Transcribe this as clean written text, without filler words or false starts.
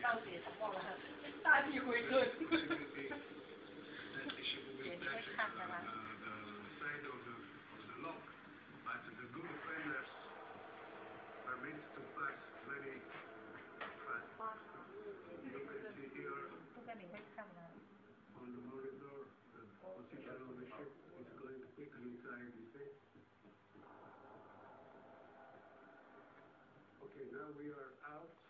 到写什么了？大地回春。姐，你会看的吗？这个你会看吗？ On the monitor, the position of the ship is going quickly inside the thing. Okay, now we are out.